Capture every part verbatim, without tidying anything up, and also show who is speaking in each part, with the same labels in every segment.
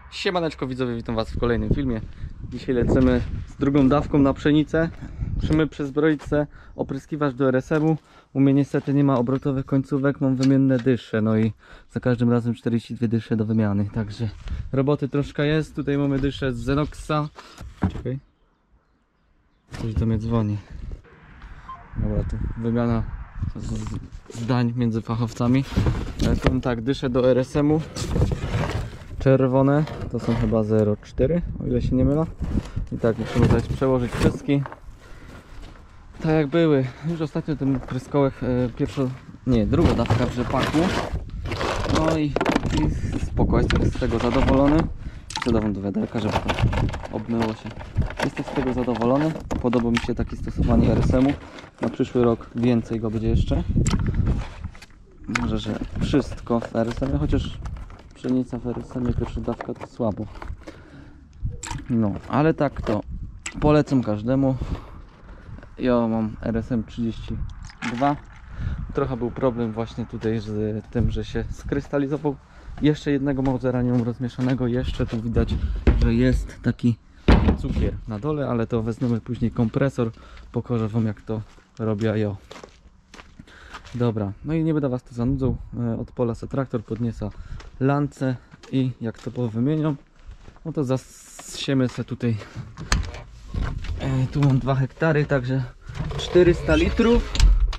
Speaker 1: Siemaneczko widzowie, witam was w kolejnym filmie. Dzisiaj lecimy z drugą dawką na pszenicę. Musimy przezbroić se opryskiwacz do R S M u. U mnie niestety nie ma obrotowych końcówek, mam wymienne dysze. No i za każdym razem czterdzieści dwie dysze do wymiany. Także roboty troszkę jest. Tutaj mamy dyszę z Xenoxa. Czekaj. Coś do mnie dzwoni. Dobra, tu wymiana zdań między fachowcami. Są tak, dysze do R S M u. Czerwone to są chyba zero przecinek cztery, o ile się nie mylę. I tak musimy dać przełożyć wszystkie tak jak były. Już ostatnio ten pryskołek e, pierwszo, nie, druga dawka w rzepaku. No i, i spoko, jestem z tego zadowolony. Przedawam do wiaderka, żeby to obmyło się. Jestem z tego zadowolony. Podoba mi się takie stosowanie R S M u. Na przyszły rok więcej go będzie jeszcze. Może, że wszystko w R S M ie, chociaż pszenica w R S M ie pierwsza dawka to słabo. No, ale tak to polecam każdemu. Ja mam R S M trzydzieści dwa. Trochę był problem właśnie tutaj z tym, że się skrystalizował. Jeszcze jednego małzeranium rozmieszanego. Jeszcze tu widać, że jest taki cukier na dole, ale to wezmemy później kompresor. Pokażę wam, jak to robię ja. Dobra, no i nie będę was tu zanudzał. Odpala se traktor, podniesa lance i jak to powymienią, no to zasiemy se tutaj. E, tu mam dwa hektary, także czterysta litrów.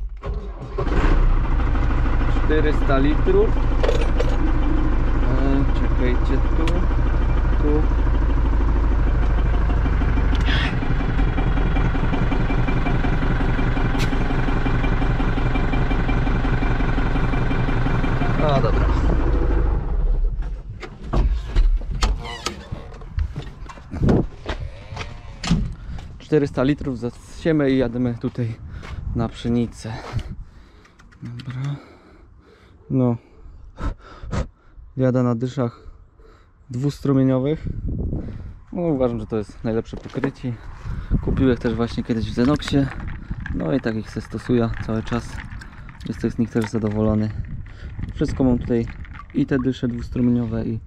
Speaker 1: czterysta litrów. E, czekajcie, tu, tu. No dobra. czterysta litrów zasiemy i jademy tutaj na pszenicę. Dobra. No. Jadę na dyszach dwustrumieniowych. No, uważam, że to jest najlepsze pokrycie. Kupiłem też właśnie kiedyś w Xenoxie. No i tak ich se stosuję cały czas. Jestem z nich też zadowolony. Wszystko mam tutaj, i te dysze dwustrumieniowe, i,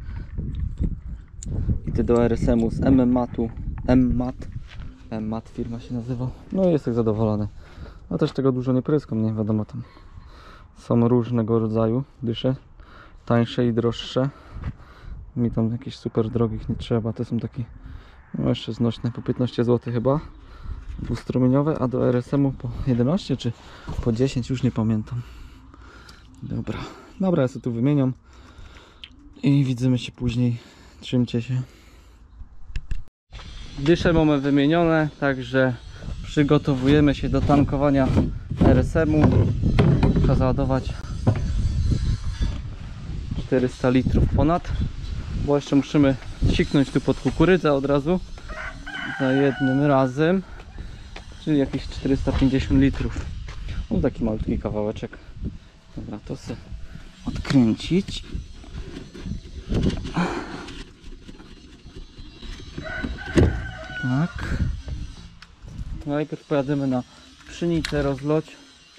Speaker 1: i te do R S M u z M matu. M mat. M mat firma się nazywa. No i jestem zadowolony. No też tego dużo nie pryskam, nie wiadomo, tam są różnego rodzaju dysze. Tańsze i droższe. Mi tam jakichś super drogich nie trzeba. Te są takie no jeszcze znośne, po piętnaście złotych chyba. Dwustrumieniowe, a do R S M u po jedenaście czy po dziesięć, już nie pamiętam. Dobra. Dobra, ja sobie tu wymieniam i widzimy się później. Trzymcie się. Dysze mamy wymienione, także przygotowujemy się do tankowania R S M u. Trzeba załadować czterysta litrów ponad, bo jeszcze musimy siknąć tu pod kukurydzę od razu za jednym razem, czyli jakieś czterysta pięćdziesiąt litrów. No taki malutki kawałeczek. Dobra, to sobie odkręcić. Tak. Najpierw pojadziemy na pszenicę rozlać.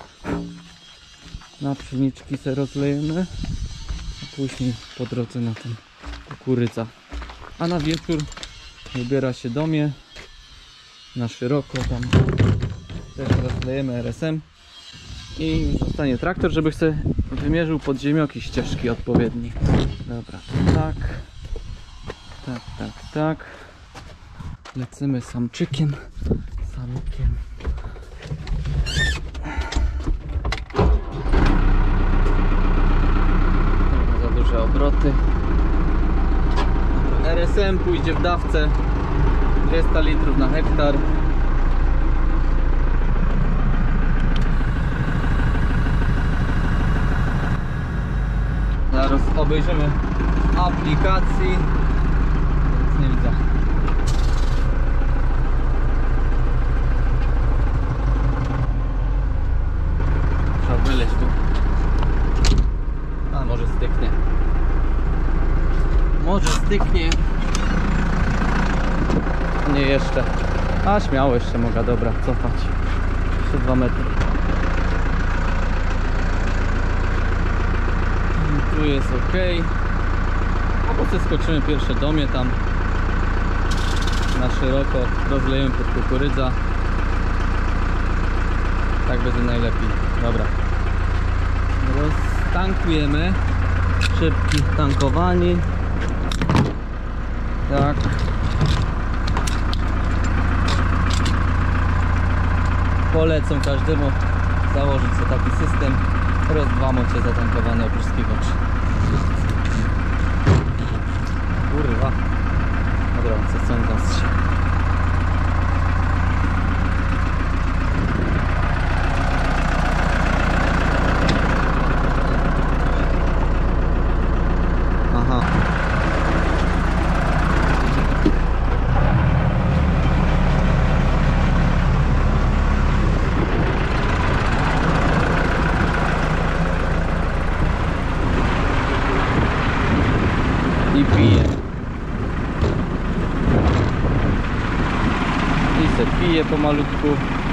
Speaker 1: Na pszeniczki se rozlejemy, a później po drodze na ten kukurydza. A na wieczór wybiera się do mnie na szeroko, tam też rozlejemy R S M i zostanie traktor, żeby sobie wymierzył pod ziemioki ścieżki odpowiednie. Dobra, tak, tak, tak, tak. Lecimy samczykiem, samkiem. Za duże obroty. R S M pójdzie w dawce dwieście litrów na hektar. Zaraz obejrzymy aplikacji. Nic nie widzę. Trzeba wyleźć tu. A może styknie. Może styknie. Nie jeszcze. A śmiało jeszcze mogę, dobra, cofać. Jeszcze dwa metry. I tu jest ok. Albo zeskoczymy pierwsze domie tam na szeroko, rozlejemy pod kukurydza. Tak będzie najlepiej. Dobra. Roztankujemy. Szybki tankowanie. Tak. Polecam każdemu założyć sobie taki system. Raz dwa macie zatankowany opryskiwacz. Kurwa. Dobra, co są tam się. Aha. I pije. I se pije pomalutku.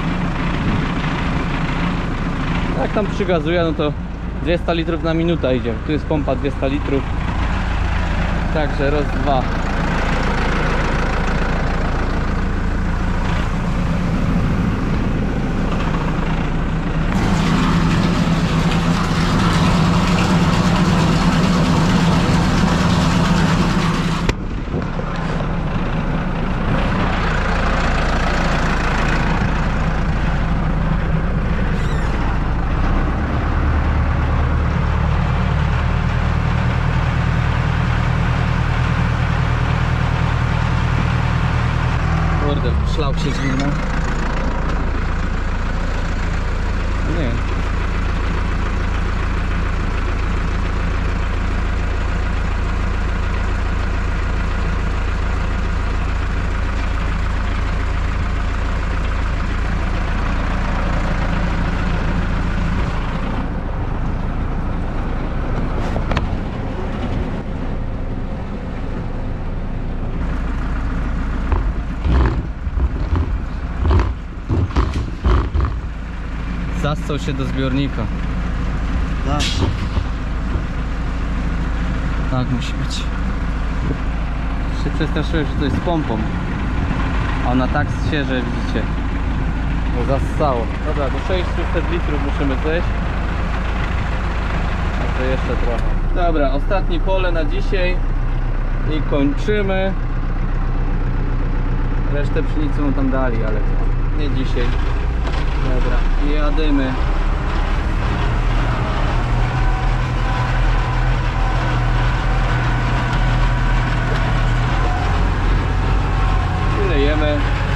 Speaker 1: Jak tam przygazuje, no to dwieście litrów na minutę idzie. Tu jest pompa dwieście litrów. Także raz, dwa. Szlał się zimno. Nie. Zastał się do zbiornika.
Speaker 2: Tak.
Speaker 1: Tak musi być. Się przestraszyłem, że to jest pompą. A ona tak się, że widzicie. Bo zassało. Dobra, do sześćset litrów musimy zejść. A to jeszcze trochę. Dobra, ostatnie pole na dzisiaj. I kończymy. Resztę pszenicy mu tam dali, ale nie dzisiaj. Dobra, jadymy. Lejemy.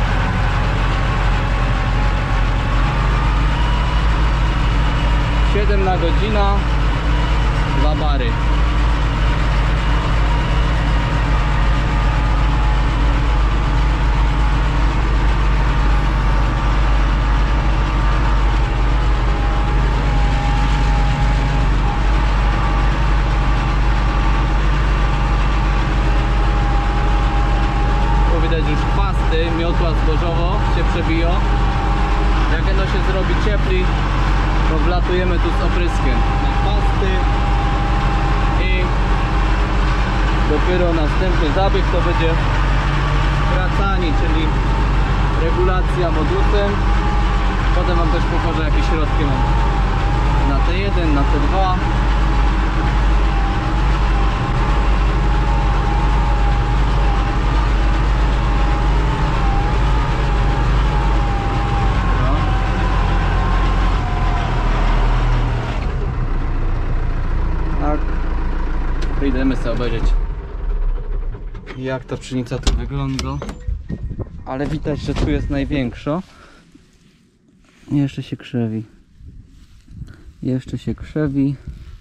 Speaker 1: siedem na godzina, dwa bary. Już chwasty, miotła zbożowo się przebiją. Jak jedno się zrobi ciepli, to wlatujemy tu z opryskiem na chwasty i dopiero następny zabieg to będzie skracanie, czyli regulacja modusem. Potem wam też pokażę, jakie środki mam na T jeden, na T dwa. Idziemy sobie obejrzeć, jak ta pszenica tu wygląda, ale widać, że tu jest największa. Jeszcze się krzewi, jeszcze się krzewi,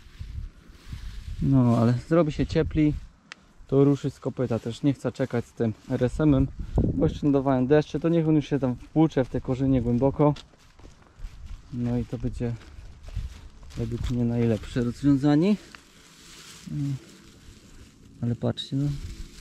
Speaker 1: no ale zrobi się ciepli, to ruszy z kopyta. Też nie chcę czekać z tym R S M-em, bo jeszcze nadawałem deszcze, to niech on już się tam wpłucze w te korzenie głęboko, no i to będzie według mnie najlepsze rozwiązanie. Ale patrzcie, no,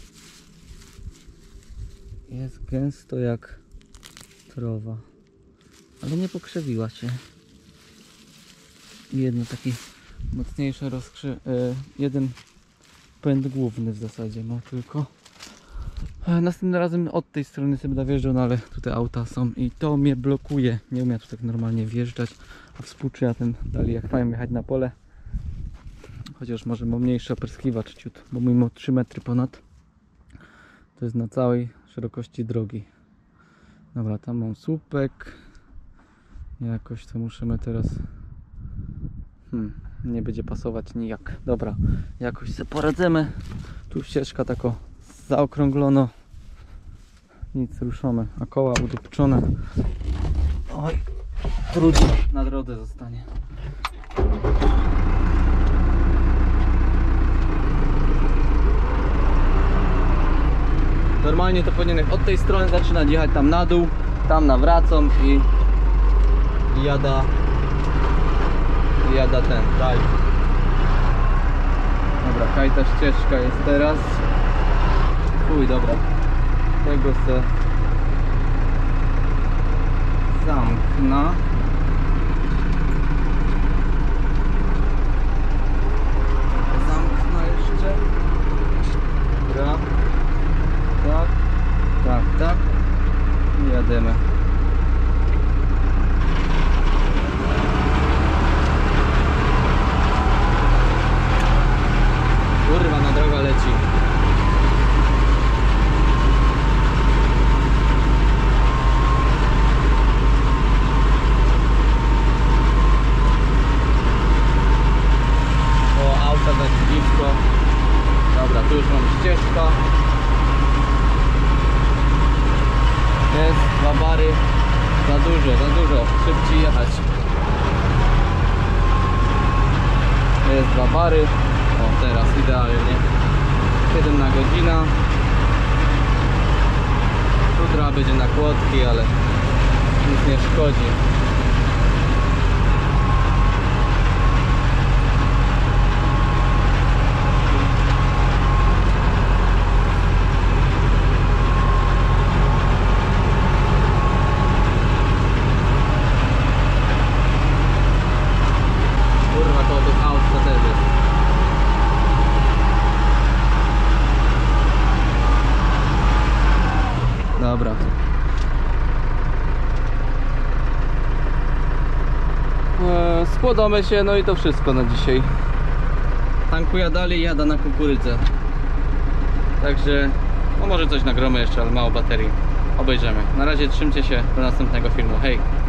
Speaker 1: jest gęsto jak krowa, ale nie pokrzewiła się. Jedno taki mocniejsze rozkrzy... Yy, jeden pęd główny w zasadzie ma tylko. E, Następnym razem od tej strony sobie będę wjeżdżał, no ale tutaj auta są i to mnie blokuje. Nie umiem tu tak normalnie wjeżdżać, a współczuję tym dali jak mają jechać na pole. Chociaż może mam mniejszy opryskiwacz ciut, bo mój ma trzy metry ponad. To jest na całej szerokości drogi. Dobra, tam mam słupek. Jakoś to musimy teraz... Hmm, nie będzie pasować nijak. Dobra, jakoś sobie poradzimy. Tu ścieżka tako zaokrąglono. Nic, ruszamy. A koła udupczone. Oj, trudno na drodze zostanie. Normalnie to powinienem od tej strony zaczynać jechać tam na dół, tam nawracam i jada jada ten, daj. Dobra, kaj ta ścieżka jest teraz. Uj, dobra. Tego se zamknę. Zamknę jeszcze. Dobra. Tak, tak, tak. I jadymy. Kurwa, na droga leci. O, auta tak blisko. Dobra, tu już mam ścieżkę. Jest, dwa bary. Za dużo, za dużo. Szybciej jechać. Jest dwa bary. O, teraz idealnie. siedem na godzinę. Jutro będzie na kłodki, ale nic nie szkodzi. Dobra. Eee, składamy się, no i to wszystko na dzisiaj. Tankuję dalej, jada na kukurydzę. Także, no może coś nagromy jeszcze, ale mało baterii. Obejrzymy. Na razie trzymcie się do następnego filmu. Hej!